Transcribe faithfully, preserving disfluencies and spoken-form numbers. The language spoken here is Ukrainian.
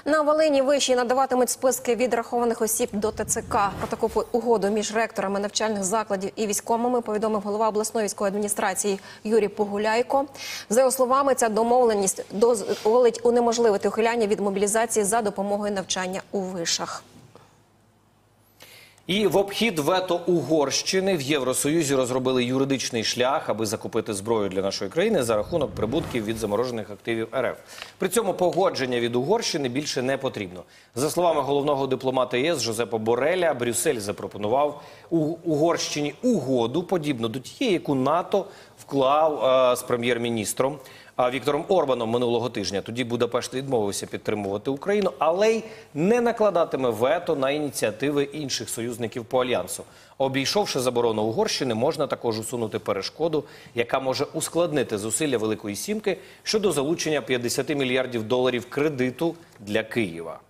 На Волині виші надаватимуть списки відрахованих осіб до Т Ц К. Про таку угоду між ректорами навчальних закладів і військомами повідомив голова обласної військової адміністрації Юрій Погуляйко. За його словами, ця домовленість дозволить унеможливити ухиляння від мобілізації за допомогою навчання у вишах. І в обхід вето Угорщини в Євросоюзі розробили юридичний шлях, аби закупити зброю для нашої країни за рахунок прибутків від заморожених активів Ер Еф. При цьому погодження від Угорщини більше не потрібно. За словами головного дипломата Є С Жозепа Бореля, Брюссель запропонував у Угорщині угоду, подібну до тієї, яку НАТО вклав е, з прем'єр-міністром Віктором Орбаном минулого тижня. Тоді Будапешт відмовився підтримувати Україну, але й не накладатиме вето на ініціативи інших союзників по альянсу. Обійшовши заборону Угорщини, можна також усунути перешкоду, яка може ускладнити зусилля Великої Сімки щодо залучення п'ятдесят мільярдів доларів кредиту для Києва.